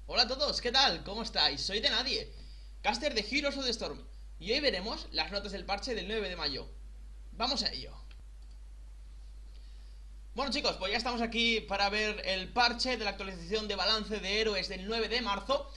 Hola a todos, ¿qué tal? ¿Cómo estáis? Soy de nadie, caster de Heroes of the Storm, y hoy veremos las notas del parche del 9 de mayo. Vamos a ello. Bueno chicos, pues ya estamos aquí para ver el parche de la actualización de balance de héroes del 9 de marzo.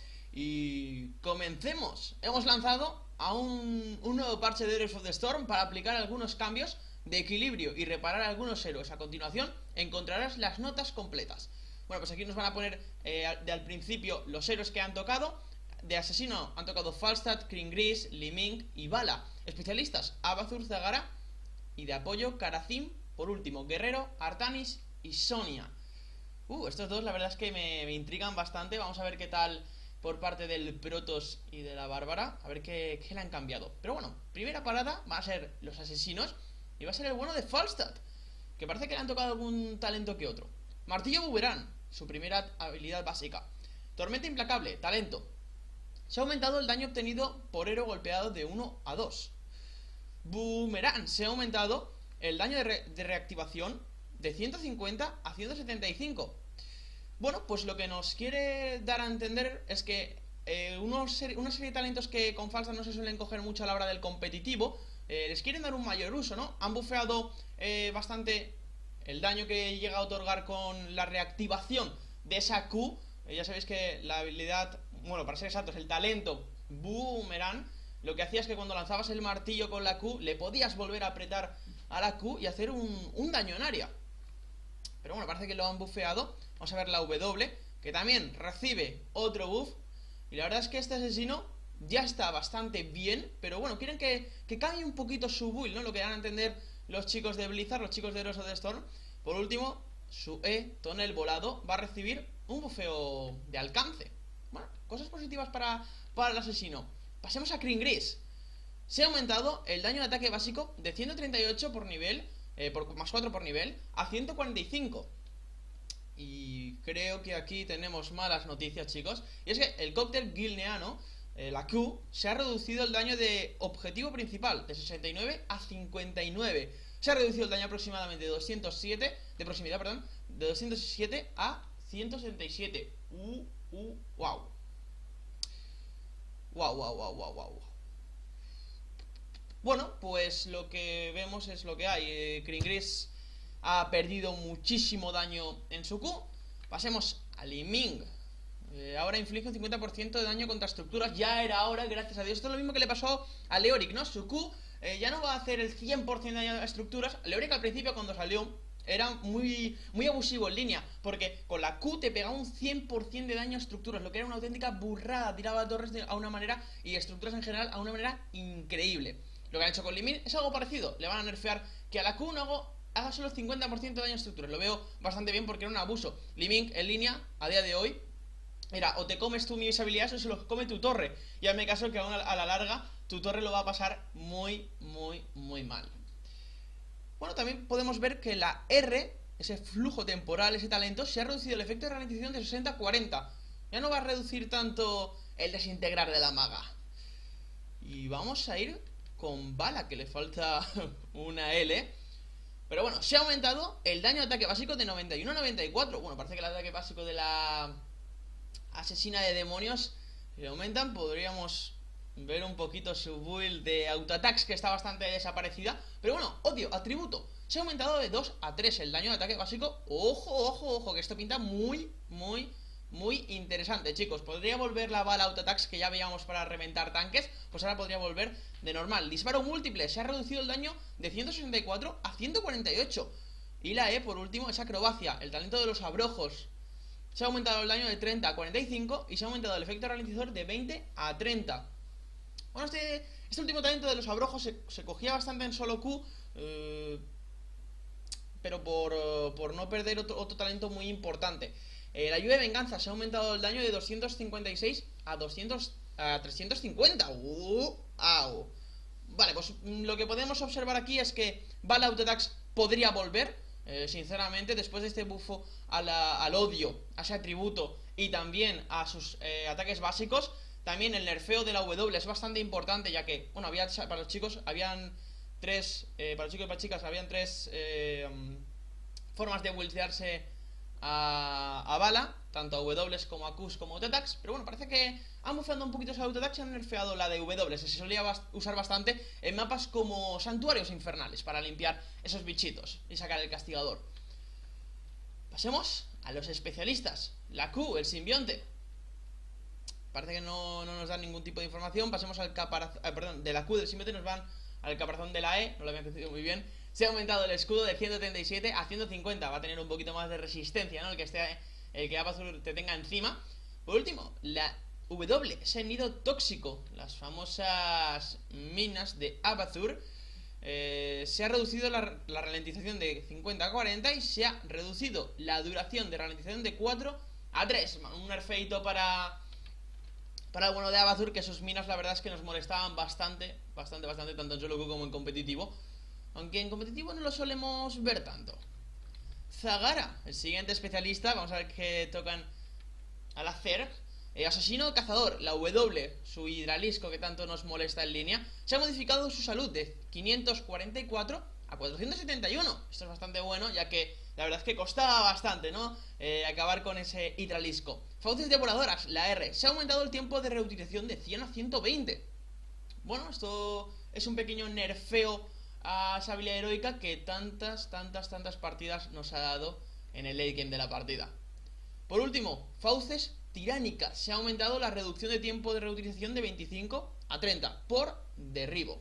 Y comencemos. Hemos lanzado a un nuevo parche de Heroes of the Storm para aplicar algunos cambios de equilibrio y reparar algunos héroes. A continuación encontrarás las notas completas. Bueno, pues aquí nos van a poner al principio los héroes que han tocado. De asesino han tocado Falstad, Kringris, Liming y Vala. Especialistas, Abathur, Zagara. Y de apoyo, Karazim. Por último, Guerrero, Artanis y Sonia. Estos dos la verdad es que me intrigan bastante. Vamos a ver qué tal por parte del Protoss y de la Bárbara. A ver qué le han cambiado. Pero bueno, primera parada va a ser los asesinos. Y va a ser el bueno de Falstad, que parece que le han tocado algún talento que otro. Martillo Buberán, su primera habilidad básica. Tormenta Implacable, talento. Se ha aumentado el daño obtenido por héroe golpeado de 1 a 2. Boomerang, se ha aumentado el daño de reactivación de 150 a 175. Bueno, pues lo que nos quiere dar a entender es que una serie de talentos que con Falstad no se suelen coger mucho a la hora del competitivo, les quieren dar un mayor uso, ¿no? Han bufeado bastante el daño que llega a otorgar con la reactivación de esa Q. Ya sabéis que la habilidad, bueno, para ser exactos, el talento Boomerang, lo que hacía es que cuando lanzabas el martillo con la Q, le podías volver a apretar a la Q y hacer un daño en área. Pero bueno, parece que lo han bufeado. Vamos a ver la W, que también recibe otro buff. Y la verdad es que este asesino ya está bastante bien, pero bueno, quieren que cambie un poquito su build, ¿no? Lo que van a entender los chicos de Blizzard, los chicos de Heroes of the Storm. Por último, su Tonel Volado, va a recibir un bufeo de alcance. Bueno, cosas positivas para el asesino. Pasemos a Kringris. Se ha aumentado el daño de ataque básico de 138 por nivel, más 4 por nivel, a 145. Y creo que aquí tenemos malas noticias, chicos. Y es que el cóctel guilneano, la Q, se ha reducido el daño de objetivo principal de 69 a 59. Se ha reducido el daño aproximadamente de 207, de proximidad, perdón, de 207 a 177. Wow. Wow. Bueno, pues lo que vemos es lo que hay. Kringris ha perdido muchísimo daño en su Q. Pasemos a Liming. Ahora inflige un 50% de daño contra estructuras. Ya era hora, gracias a Dios. Esto es lo mismo que le pasó a Leoric, ¿no? Su Q ya no va a hacer el 100% de daño a estructuras. Leoric al principio cuando salió era muy abusivo en línea, porque con la Q te pegaba un 100% de daño a estructuras, lo que era una auténtica burrada. Tiraba torres a una manera y estructuras en general a una manera increíble. Lo que han hecho con Liming es algo parecido. Le van a nerfear que a la Q no haga solo el 50% de daño a estructuras. Lo veo bastante bien porque era un abuso. Liming en línea, a día de hoy, era o te comes tú mis habilidades o se los come tu torre. Y hazme caso que aún a la larga tu torre lo va a pasar muy mal. Bueno, también podemos ver que la R, ese flujo temporal, ese talento, se ha reducido el efecto de ralentización de 60 a 40. Ya no va a reducir tanto el desintegrar de la maga. Y vamos a ir con Vala, que le falta una L. Pero bueno, se ha aumentado el daño de ataque básico de 91 a 94. Bueno, parece que el ataque básico de la asesina de demonios le aumentan. Podríamos ver un poquito su build de autoattacks, que está bastante desaparecida. Pero bueno, odio, atributo. Se ha aumentado de 2 a 3 el daño de ataque básico. Ojo, que esto pinta muy interesante, chicos. Podría volver la bala autoattacks que ya veíamos para reventar tanques. Pues ahora podría volver de normal. Disparo múltiple, se ha reducido el daño de 164 a 148. Y la E, por último, es acrobacia, el talento de los abrojos. Se ha aumentado el daño de 30 a 45 y se ha aumentado el efecto ralentizador de 20 a 30. Bueno, este último talento de los abrojos se cogía bastante en solo Q, pero por no perder otro talento muy importante. La lluvia de venganza, se ha aumentado el daño de 256 a 350. Au. Vale, pues lo que podemos observar aquí es que Bala Autotax podría volver. Sinceramente, después de este bufo al odio, a ese atributo y también a sus ataques básicos, también el nerfeo de la W es bastante importante, ya que, bueno, para los chicos habían tres, para los chicos y para las chicas habían tres formas de buildearse a bala, tanto a W como a Qs como a Auto-Attacks. Pero bueno, parece que han bufado un poquito esa Auto-Attacks y han nerfeado la de W. Se solía usar bastante en mapas como santuarios infernales para limpiar esos bichitos y sacar el castigador. Pasemos a los especialistas. La Q, el simbionte. Parece que no nos dan ningún tipo de información. Pasemos al caparazón, perdón, de la Q del simbionte nos van al caparazón de la E. No lo había entendido muy bien. Se ha aumentado el escudo de 137 a 150. Va a tener un poquito más de resistencia, ¿no? El que Abathur te tenga encima. Por último, la W, ese nido tóxico. Las famosas minas de Abathur. Se ha reducido la ralentización de 50 a 40 y se ha reducido la duración de ralentización de 4 a 3. Un nerfeito para el bueno de Abathur, que sus minas la verdad es que nos molestaban bastante, tanto en solo queue como en competitivo. Aunque en competitivo no lo solemos ver tanto. Zagara, el siguiente especialista. Vamos a ver qué tocan al hacer. Asesino cazador, la W, su hidralisco que tanto nos molesta en línea. Se ha modificado su salud de 544 a 471. Esto es bastante bueno, ya que la verdad es que costaba bastante, ¿no? Acabar con ese hidralisco. Fauces devoradoras, la R. Se ha aumentado el tiempo de reutilización de 100 a 120. Bueno, esto es un pequeño nerfeo a esa habilidad heroica que tantas partidas nos ha dado en el late game de la partida. Por último, fauces tiránicas. Se ha aumentado la reducción de tiempo de reutilización de 25 a 30 por derribo.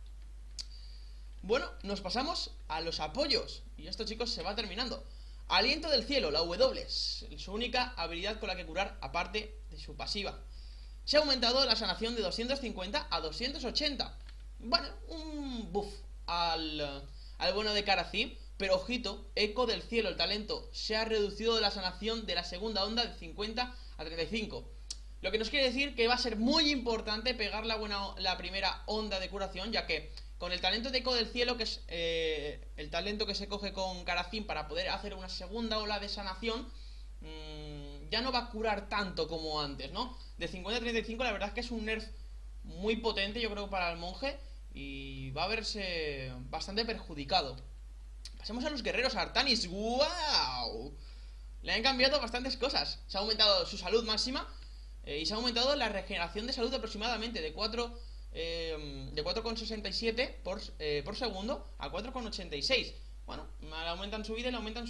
Bueno, nos pasamos a los apoyos. Y esto, chicos, se va terminando. Aliento del cielo, la W, es su única habilidad con la que curar, aparte de su pasiva. Se ha aumentado la sanación de 250 a 280. Bueno, un buff al bueno de Karazim. Pero ojito, Eco del cielo, el talento, se ha reducido la sanación de la segunda onda de 50 a 35. Lo que nos quiere decir que va a ser muy importante pegar la primera onda de curación, ya que con el talento de Eco del cielo, que es el talento que se coge con Karazim para poder hacer una segunda ola de sanación, ya no va a curar tanto como antes, ¿no? De 50 a 35 la verdad es que es un nerf muy potente, yo creo, para el monje, y va a verse bastante perjudicado. Pasemos a los guerreros. Artanis, ¡wow! Le han cambiado bastantes cosas. Se ha aumentado su salud máxima y se ha aumentado la regeneración de salud aproximadamente de 4,67 por segundo a 4,86. Bueno, le aumentan su vida y le aumentan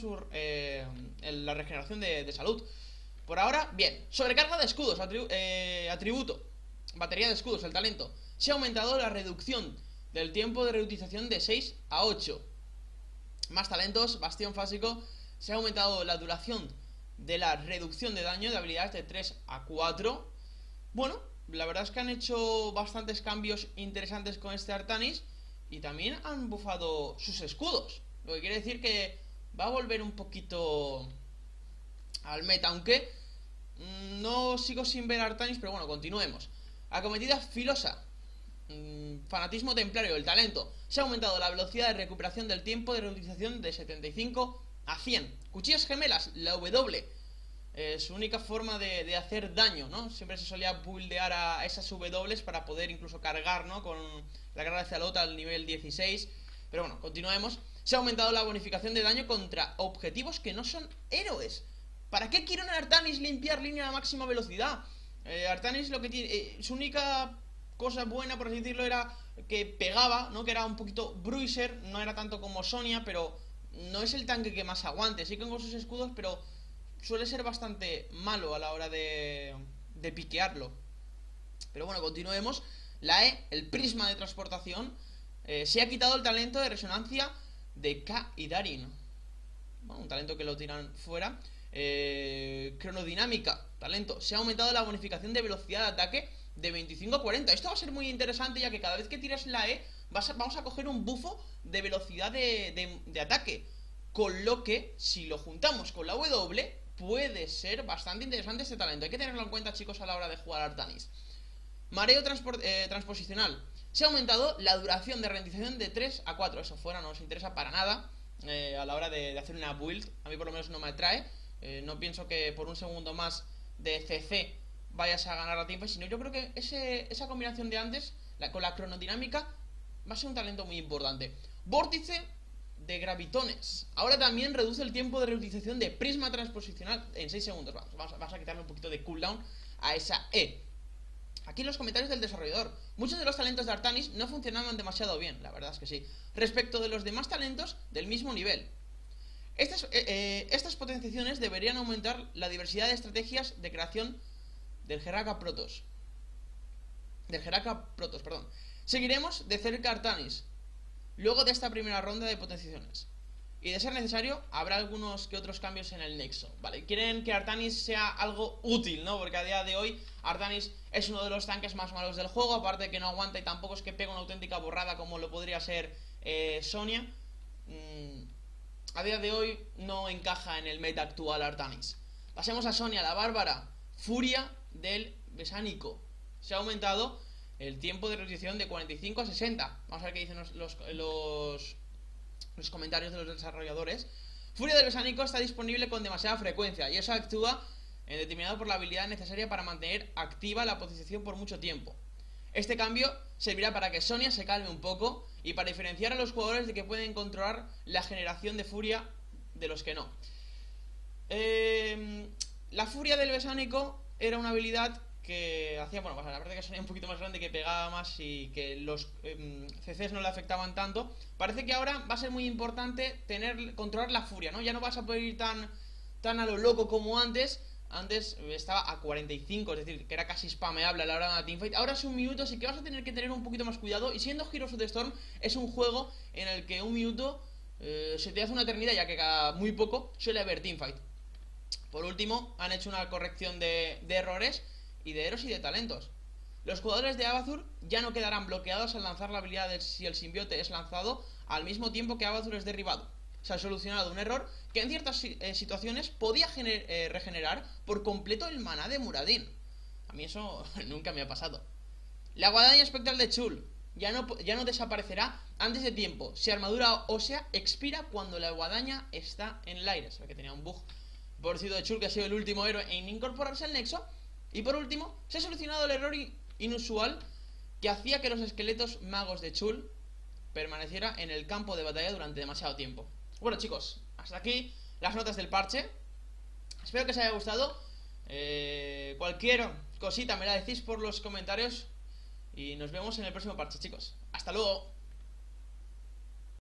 la regeneración de salud. Por ahora, bien. Sobrecarga de escudos, atributo. Batería de escudos, el talento. Se ha aumentado la reducción del tiempo de reutilización de 6 a 8. Más talentos, bastión fásico. Se ha aumentado la duración de la reducción de daño de habilidades de 3 a 4. Bueno, la verdad es que han hecho bastantes cambios interesantes con este Artanis. Y también han bufado sus escudos. Lo que quiere decir que va a volver un poquito al meta. Aunque no sigo sin ver Artanis, pero bueno, continuemos. Acometida filosa. Fanatismo templario, el talento. Se ha aumentado la velocidad de recuperación del tiempo de reutilización de 75 a 100. Cuchillas gemelas, la W. Su única forma de hacer daño, ¿no? Siempre se solía buildear a esas W para poder incluso cargar, ¿no? Con la carga de Zalota al nivel 16. Pero bueno, continuemos. Se ha aumentado la bonificación de daño contra objetivos que no son héroes. ¿Para qué quiere un Artanis limpiar línea a máxima velocidad? Artanis lo que tiene... su única cosa buena, por así decirlo, era que pegaba, ¿no? Que era un poquito bruiser, no era tanto como Sonia, pero no es el tanque que más aguante. Sí que con sus escudos, pero suele ser bastante malo a la hora de piquearlo. Pero bueno, continuemos. La E, el prisma de transportación. Se ha quitado el talento de resonancia de K y Darin. Bueno, un talento que lo tiran fuera. Cronodinámica, talento. Se ha aumentado la bonificación de velocidad de ataque de 25 a 40. Esto va a ser muy interesante, ya que cada vez que tiras la E vamos a coger un bufo de velocidad de ataque. Con lo que, si lo juntamos con la W, puede ser bastante interesante este talento. Hay que tenerlo en cuenta, chicos, a la hora de jugar Artanis. Mareo transposicional. Se ha aumentado la duración de ralentización de 3 a 4. Eso fuera no nos interesa para nada a la hora de hacer una build. A mí por lo menos no me atrae. No pienso que por un segundo más de CC vayas a ganar a tiempo, sino yo creo que esa combinación de antes con la cronodinámica va a ser un talento muy importante. Vórtice de gravitones. Ahora también reduce el tiempo de reutilización de prisma transposicional en 6 segundos. Vamos a quitarle un poquito de cooldown a esa E. Aquí los comentarios del desarrollador. Muchos de los talentos de Artanis no funcionaban demasiado bien, la verdad es que sí, respecto de los demás talentos del mismo nivel. Estas potenciaciones deberían aumentar la diversidad de estrategias de creación del Heraka Protoss. Perdón. Seguiremos de cerca Artanis luego de esta primera ronda de potenciaciones. Y de ser necesario, habrá algunos que otros cambios en el nexo, ¿vale? Quieren que Artanis sea algo útil, ¿no? Porque a día de hoy Artanis es uno de los tanques más malos del juego, aparte de que no aguanta y tampoco es que pega una auténtica borrada como lo podría ser Sonia. A día de hoy no encaja en el meta actual Artanis. Pasemos a Sonia, la bárbara. Furia del Besánico. Se ha aumentado el tiempo de reutilización de 45 a 60. Vamos a ver qué dicen los comentarios de los desarrolladores. Furia del Besánico está disponible con demasiada frecuencia y eso actúa determinado por la habilidad necesaria para mantener activa la potenciación por mucho tiempo. Este cambio servirá para que Sonia se calme un poco y para diferenciar a los jugadores de que pueden controlar la generación de furia de los que no. La furia del Besánico era una habilidad que hacía, bueno, pues a la verdad que Sonia un poquito más grande, que pegaba más y que los CCs no le afectaban tanto. Parece que ahora va a ser muy importante controlar la furia, ¿no? Ya no vas a poder ir tan a lo loco como antes. Antes estaba a 45, es decir, que era casi spameable a la hora de una teamfight. Ahora es un minuto, así que vas a tener que tener un poquito más cuidado. Y siendo Heroes of the Storm, es un juego en el que un minuto se te hace una eternidad, ya que cada muy poco suele haber teamfight. Por último, han hecho una corrección de errores y de héroes y de talentos. Los jugadores de Abathur ya no quedarán bloqueados al lanzar la habilidad si el simbiote es lanzado al mismo tiempo que Abathur es derribado. Se ha solucionado un error que en ciertas situaciones podía regenerar por completo el maná de Muradin. A mí eso nunca me ha pasado. La guadaña espectral de Chul ya no desaparecerá antes de tiempo. Si armadura ósea expira cuando la guadaña está en el aire. Se ve que tenía un bug. Pobrecito de Chul, que ha sido el último héroe en incorporarse al nexo. Y por último, se ha solucionado el error inusual que hacía que los esqueletos magos de Chul permaneciera en el campo de batalla durante demasiado tiempo. Bueno, chicos, hasta aquí las notas del parche. Espero que os haya gustado. Cualquier cosita me la decís por los comentarios. Y nos vemos en el próximo parche, chicos. Hasta luego.